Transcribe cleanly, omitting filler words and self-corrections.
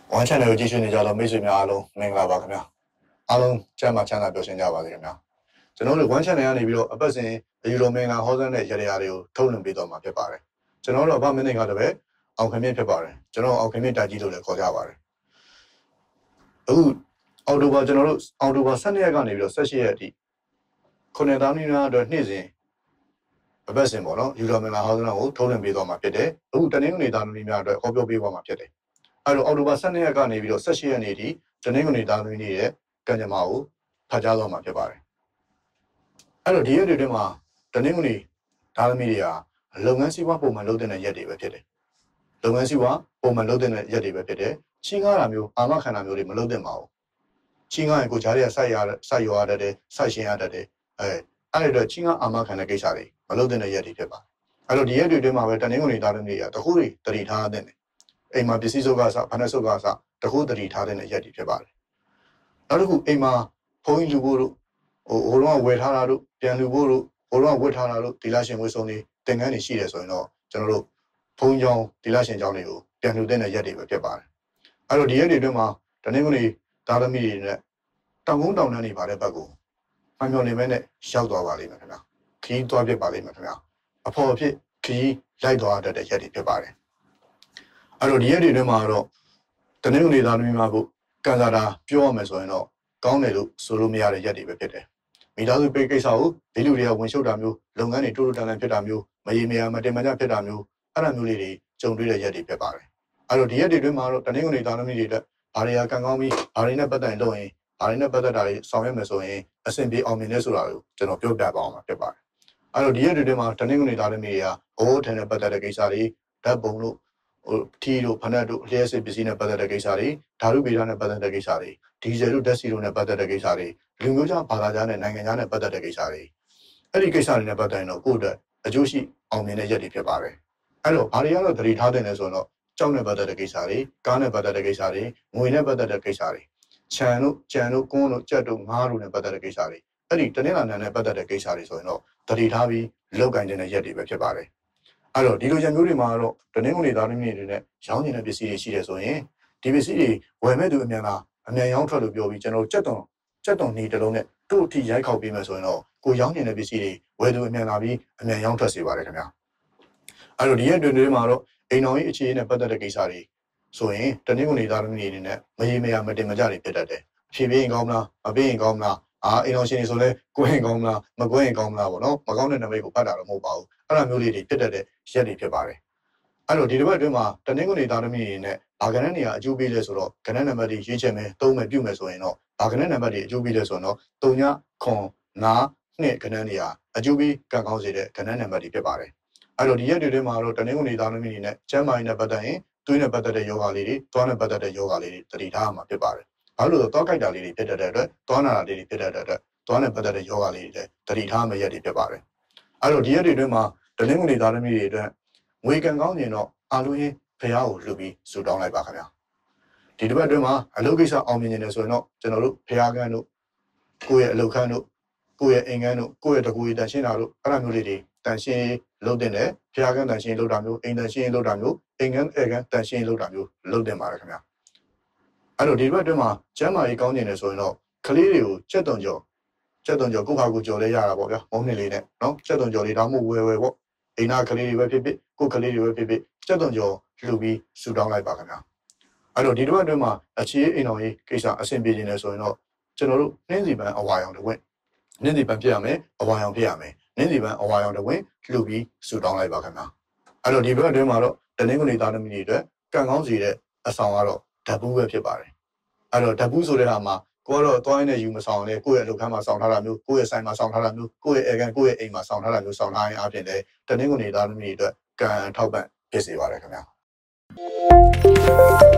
One channel 继续你叫做美水苗龙，明白吧？咁样，阿龍將嘛將來表現ကြပါစေ咁樣。ကျွန်တော်တို့ one channel ကနေပြီးတော့အပတ်စဉ်အယူတော်မင်္ဂလာဟောစမ်းတဲ့ရတရားတွေကိုထုတ်လွှင့်ပေးတော့မှာဖြစ်ပါတယ်။ကျွန်တော်တို့အပတ်မင်းတွေကတပည့်အောင်ခင်မြင့်ဖြစ်ပါတယ်။ကျွန်တော်အောင်ခင်မြင့်တိုက်ကြီးလို့လည်းခေါ်ကြပါတယ်။အခုအော်တိုဘာကျွန်တော်တို့အော်တိုဘာ12ရက်ကနေပြီးတော့18ရက်အထိ9တောင်းနီးနားအတွက်နေ့စဉ်အပတ်စဉ်ပေါ့နော်ယူတော်မင်္ဂလာဟောစမ်းကိုထုတ်လွှင့်ပေးတော့မှာဖြစ်တယ်။အခုတနင်္ဂနွေသားသမီးများအတွက်ဟောပြောပေးသွားမှာဖြစ်တယ်။အဲ့တော့အော်တိုဘာ12ရက်ကနေပြီးတော့18ရက်နေ့ထိတနင်္ဂနွေသားသမီးတွေရဲ့ကံကြမ္မာကိုဖတ်ကြားသွားမှာဖြစ်ပါတယ်။အဲ့တော့ဒီရက်တွေအတွင်းမှာတနင်္ဂနွေသားသမီးတွေကလုပ်ငန်းစီးပွားပုံမှန်လုပ်တဲ့ရက်တွေပဲဖြစ်တယ်။လုပ်ငန်းစီးပွားပုံမှန်လုပ်တဲ့ရက်တွေပဲဖြစ်တယ်။ချင်းကားတာမျိုးအာမခံတာမျိုးတွေမလုပ်သင့်ပါဘူး။ချင်းကားရင်ကိုကြားရစိုက်ရွာရတဲ့စိုက်ရှင်ရတဲ့အဲ့တော့ချင်းကားအာမခံတဲ့ကိစ္စတွေမလုပ်တဲ့ရက်တွေဖြစ်ပါတယ်။အဲ့တော့ဒီရက်တွေအတွင်းမှာပဲတနင်္ဂနွေသားသမီးတွေကတခုတွေတတိထားတဲ့အိမ်မှာပစ္စည်းစုပ်ကစဖဏဆုပ်ကစတခုတတိထားတဲ့ရက်တွေဖြစ်ပါတယ်။နောက်တစ်ခုအိမ်မှာဖုန်းလူဖို့တို့ဟိုတော့ဝယ်ထားတာတို့ပြန်လူဖို့တို့ဟိုတော့ဝတ်ထားတာတို့ဒီလရှင်ဝတ်စုံတွေတင်ကန်းတွေရှိတယ်ဆိုရင်တော့ကျွန်တော်တို့ဖုန်းကြောင်းဒီလရှင်ကြောင်းတွေကိုပြန်လူတဲ့ရက်တွေပဲဖြစ်ပါတယ်။အဲ့တော့ဒီရက်တွေအတွင်းမှာတနင်္ဂနွေသားသမီးတွေနဲ့တောင်ကုန်းတောင်တန်းတွေပါတဲ့ဘက်ကိုမှန်မျောနေမဲ့နဲ့ရောက်သွားပါလိမ့်မယ်ခင်ဗျာ။ခီးသွားပြပါလိမ့်မယ်ခင်ဗျာ။အဖို့အဖြစ်ခီးလိုက်သွားတတ်တဲ့ရက်တွေဖြစ်ပါတယ်။အဲ့တော့ဒီရက်တွေအတွင်းမှာတော့တနင်္ဂနွေသားသမီးများကိုကန်စာတာပြောရမယ်ဆိုရင်တော့ကောင်းတယ်လို့ဆိုလို့မရတဲ့ရက်တွေပဲဖြစ်တယ်။မိသားစုပိတ်ကိစ္စကိုဒီလူတွေကဝင်ရှုပ်တာမျိုးလုပ်ငန်းတွေတိုးတိုးတန်တန်ဖြစ်တာမျိုးမရေမရာမတင်မကျဖြစ်တာမျိုးအဲ့လိုမျိုးလေးတွေကြုံတွေ့တဲ့ရက်တွေဖြစ်ပါတယ်။အဲ့တော့ဒီရက်တွေအတွင်းမှာတော့တနင်္ဂနွေသားသမီးတွေအတွက်ဘာတွေကကံကောင်းပြီးဘာတွေနဲ့ပတ်သက်ရင်လုပ်ရင်ဘာတွေနဲ့ပတ်သက်တာတွေဆောင်ရွက်မယ်ဆိုရင်အဆင်ပြေအောင်မြင်လဲဆိုတာကိုကျွန်တော်ပြောပြပါအောင်မှာဖြစ်ပါတယ်။အဲ့တော့ဒီရက်တွေအတွင်းမှာတနင်္ဂနွေသားသမီးတွေကဘိုးထန်တဲ့ပတ်သက်တဲ့ကိစ္စတွေဓာတ်ပုံတို့ထီတို့ဖနက်တို့လျှက်စစ်ပစ္စည်းနဲ့ပတ်သက်တဲ့ကိစ္စတွေဓာတုဗေဒနဲ့ပတ်သက်တဲ့ကိစ္စတွေဒီဇယ်တို့ဓာတ်ဆီတို့နဲ့ပတ်သက်တဲ့ကိစ္စတွေလူမျိုးခြားဘာသာခြားနဲ့နိုင်ငံခြားနဲ့ပတ်သက်တဲ့ကိစ္စတွေအဲ့ဒီကိစ္စတွေနဲ့ပတ်သက်ရင်တော့ကိုယ့်အတွက်အကျိုးရှိအောင်မြင်တဲ့ရက်တွေဖြစ်ပါတယ်အဲ့တော့ဘာတွေကတော့သတိထားတဲ့လဲဆိုတော့ကြောက်နဲ့ပတ်သက်တဲ့ကိစ္စတွေကားနဲ့ပတ်သက်တဲ့ကိစ္စတွေငွေနဲ့ပတ်သက်တဲ့ကိစ္စတွေခြံတို့ကြံတို့ကွန်းတို့ကြက်တို့ငါးတို့နဲ့ပတ်သက်တဲ့ကိစ္စတွေအဲ့ဒီတနင်္လာနေ့နဲ့ပတ်သက်တဲ့ကိစ္စတွေဆိုရင်တော့သတိထားပြီးလောက်ကင်တဲ့ရက်တွေပဲဖြစ်ပါတယ်အဲ့တော့ဒီလိုရက်မျိုးတွေမှာတော့တနင်္ဂနွေသားသမီးတွေနဲ့ရောင်းနေတဲ့ပစ္စည်းတွေရှိတယ်ဆိုရင်ဒီပစ္စည်းတွေဝယ်မဲ့သူအမြန်ရောင်းထွက်လို့ပြောပြီးကျွန်တော်ကြက်တုံနေတစ်လုံးနဲ့တို့အထိရိုက်ခောက်ပေးမယ်ဆိုရင်တော့ကိုရောင်းနေတဲ့ပစ္စည်းတွေဝယ်သူအမြန်လာပြီးအမြန်ရောင်းထွက်စေပါတယ်ခင်ဗျာအဲ့တော့ဒီရက်တွင်တွေမှာတော့အိမ်တော်ကြီးအခြေအနေနဲ့ပတ်သက်တဲ့ကိစ္စတွေဆိုရင်တနင်္ဂနွေသားသမီးတွေနဲ့မရေမရမတင်မကြတွေဖြစ်တတ်တယ်ဖြည်းဖြည်းရင်ကောင်းမလားမပေးရင်ကောင်းမလားအိမ်တော်ရှင်တွေဆိုလဲကိုယ်ရင်ကောင်းမလားမကိုယ်ရင်ကောင်းမလားပေါ့နော်မကောင်းတဲ့နမိတ်ကိုဖတ်တာတော့မဟုတ်ပါဘူးအဲ့လိုမျိုးလေးတွေဖြစ်တတ်တဲ့ရက်တွေဖြစ်ပါတယ်အဲ့တော့ဒီတစ်ပတ်အတွင်းမှာတနင်္ဂနွေသားသမီးတွေနဲ့ဘာကဏ္ဍနေရာအကျိုးပေးလဲဆိုတော့ကဏ္ဍနံပါတ်တွေရေးချက်မယ်သုံးမယ်ပြုမယ်ဆိုရင်တော့ဘာကဏ္ဍနံပါတ်တွေအကျိုးပေးလဲဆိုတော့3ညခွန်9နှစ်ကဏ္ဍနေရာအကျိုးပေးကံကောင်းစေတဲ့ကဏ္ဍနံပါတ်တွေဖြစ်ပါတယ်အဲ့တော့ဒီရက်တွေအတွင်းမှာတော့တနင်္ဂနွေသားသမီးတွေနဲ့ကျန်းမာရေးနဲ့ပတ်သက်ရင်သွေးနဲ့ပတ်သက်တဲ့ယောဂလေးတွေသွားနဲ့ပတ်သက်တဲ့ယောဂလေးတွေတတိထားမှာဖြစ်ပါတယ်ဘာလို့လဲဆိုတော့သွားကြိုက်တာလေးတွေဖြစ်တဲ့အတွက်သွားနာတာလေးတွေဖြစ်တဲ့အတွက်သွားနဲ့ပတ်သက်တဲ့ယောဂလေးတွေတတိထားမယ့်ရက်တွေဖြစ်ပါတယ်အဲ့တော့ဒီရက်တွေအတွင်းမှာတနင်္ဂနွေသားသမီးတွေအတွက်ငွေကံကောင်းရင်တော့အားလုံးရင်ဖះကိုလှူပြီးဆူတောင်းလိုက်ပါခင်ဗျာဒီတစ်ပတ်အတွင်းမှာအလုပ်ကိစ္စအောင်မြင်နေတယ်ဆိုရင်တော့ကျွန်တော်တို့ဖះကန်းတို့ကိုယ့်ရဲ့အလုပ်ခန်းတို့ကိုယ့်ရဲ့အိမ်ကန်းတို့ကိုယ့်ရဲ့တကူရီတန်ရှင်းတာတို့အဲ့လိုမျိုးလေးတွေတန်ရှင်းလုပ်တဲ့နဲ့ဖះကန်းတန်ရှင်းလုပ်တာမျိုးအိမ်တန်ရှင်းလုပ်တာမျိုးအိမ်ကန်းကန်းတန်ရှင်းလုပ်တာမျိုးလုပ်တင်ပါတယ်ခင်ဗျာအဲ့တော့ဒီတစ်ပတ်အတွင်းမှာကျမ်းမာရေးကောင်းနေတယ်ဆိုရင်တော့ကလေးတွေကိုကြက်တုံကြော်ကိုယ့်ဟာကိုယ်ကြော်လဲရတာပေါ့ဗျာမုန်းနေလေးနဲ့နော်ကြက်တုံကြော်လေးဒါမှမဟုတ်ဝယ်ပေါ့အိမ်သားကလေးတွေပဲဖြစ်ဖြစ်ကိုယ်ကလေးတွေပဲဖြစ်ဖြစ်ကြက်တုံကြော်လှူပြီးဆူတောင်းလိုက်ပါခင်ဗျာအဲ့တော့ဒီတစ်ပတ်အတွင်းမှာအခြေအိမ်တော်ရေးကိစ္စအဆင်ပြေနေတယ်ဆိုရင်တော့ကျွန်တော်တို့နှင်းစီပန်းအဝါရောင်တစ်ဝက်နှင်းစီပန်းဖြစ်ရမယ်အဝါရောင်ဖြစ်ရမယ်နှင်းစီပန်းအဝါရောင်တစ်ဝက်လှူပြီးဆူတောင်းလိုက်ပါခင်ဗျာအဲ့တော့ဒီဘက်အတွင်းမှာတော့တနင်္ဂနွေသားသမီးတွေအတွက်ကံကောင်းစီတဲ့အဆောင်ကတော့ဓာတ်ဘူးပဲဖြစ်ပါတယ်အဲ့တော့ဓာတ်ဘူးဆိုတဲ့ဟာမှာကိုကတော့တွိုင်းနဲ့ယူမဆောင်နဲ့ကိုယ့်ရဲ့အလုပ်ခန်းမှာဆောင်ထားတာမျိုးကိုယ့်ရဲ့ဆိုင်မှာဆောင်ထားတာမျိုးကိုယ့်ရဲ့အိမ်မှာဆောင်ထားတာမျိုးဆောင်ထားရင်အပြင်လည်းတနင်္ဂနွေသားသမီးတွေအတွက်ကံထောက်ပံ့ဖြစ်စေပါတယ်ခင်ဗျာ